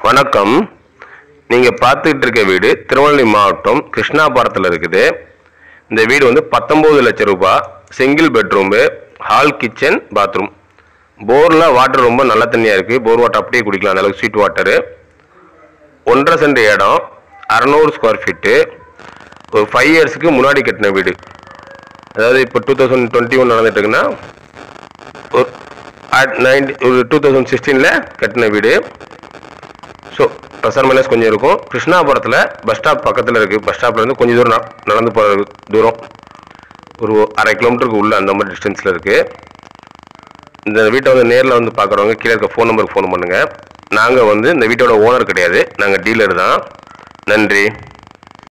வணக்கம். நீங்கள் பார்த்துக்கிட்டு இருக்க வீடு திருநெல்வேலி மாவட்டம் கிருஷ்ணாபுரத்தில் இருக்குது. இந்த வீடு வந்து 19 லட்சம் ரூபாய். Single bedroom, hall, kitchen, bathroom. போரில் வாட்டர் ரொம்ப நல்ல தண்ணியாக இருக்குது. போர் வாட்டர் அப்படியே குடிக்கலாம், அந்த அளவுக்கு ஸ்வீட் வாட்டரு. 1.5 சென்ட் இடம், 600 ஸ்கொயர் ஃபீட்டு. ஒரு 5 இயர்ஸுக்கு முன்னாடி கட்டின வீடு. அதாவது இப்போ 2021 நடந்துட்டு இருக்குன்னா ஒரு 2016 கட்டின வீடு. ஸோ ப்ளஸ் மைனஸ் கொஞ்சம் இருக்கும். கிருஷ்ணாபுரத்தில் பஸ் ஸ்டாப் பக்கத்தில் இருக்குது. பஸ் ஸ்டாப்லேருந்து கொஞ்சம் தூரம் நடந்து போகிற தூரம், ஒரு 1/2 கிலோமீட்டருக்கு உள்ள அந்த மாதிரி டிஸ்டன்ஸில் இருக்குது. இந்த வீட்டை வந்து நேரில் வந்து பார்க்குறவங்க கீழே இருக்க ஃபோன் நம்பருக்கு ஃபோன் பண்ணுங்கள். நாங்கள் வந்து இந்த வீட்டோட ஓனர் கிடையாது, நாங்கள் டீலர் தான். நன்றி.